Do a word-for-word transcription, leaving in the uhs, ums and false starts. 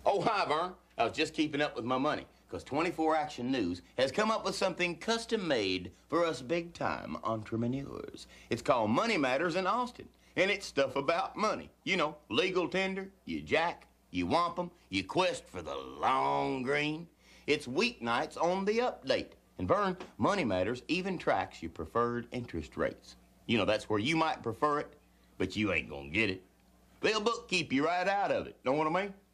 Oh, hi, Vern. I was just keeping up with my money, because twenty-four Action News has come up with something custom-made for us big-time entrepreneurs. It's called Money Matters in Austin, and it's stuff about money. You know, legal tender, you jack, you whomp 'em, you quest for the long green. It's weeknights on the update. And Vern, Money Matters even tracks your preferred interest rates. You know, that's where you might prefer it, but you ain't gonna get it. They'll bookkeep you right out of it. Know what I mean?